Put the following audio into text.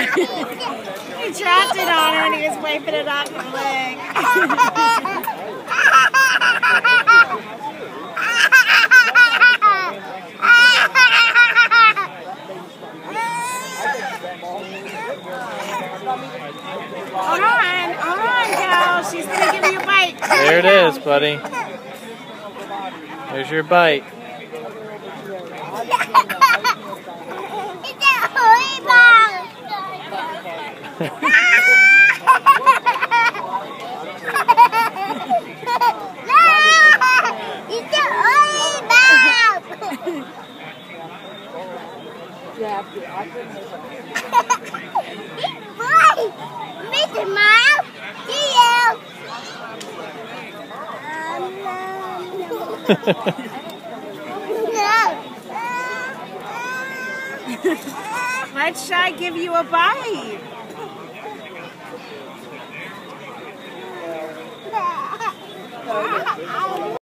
He dropped it on her and he was wiping it off her leg. Hold on, girl. She's gonna give you a bite. There it is, buddy. There's your bite. It's a horrible. It's a horrible. Boy, Mr. Miles, see you. Let Shy give you a bite.